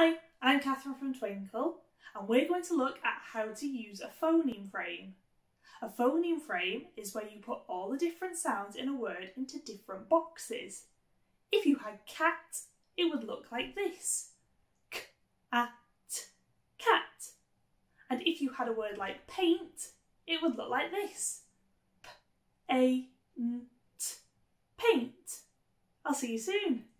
Hi, I'm Catherine from Twinkl, and we're going to look at how to use a phoneme frame. A phoneme frame is where you put all the different sounds in a word into different boxes. If you had cat, it would look like this. K-a-t, cat. And if you had a word like paint, it would look like this. P-a-n-t, paint. I'll see you soon.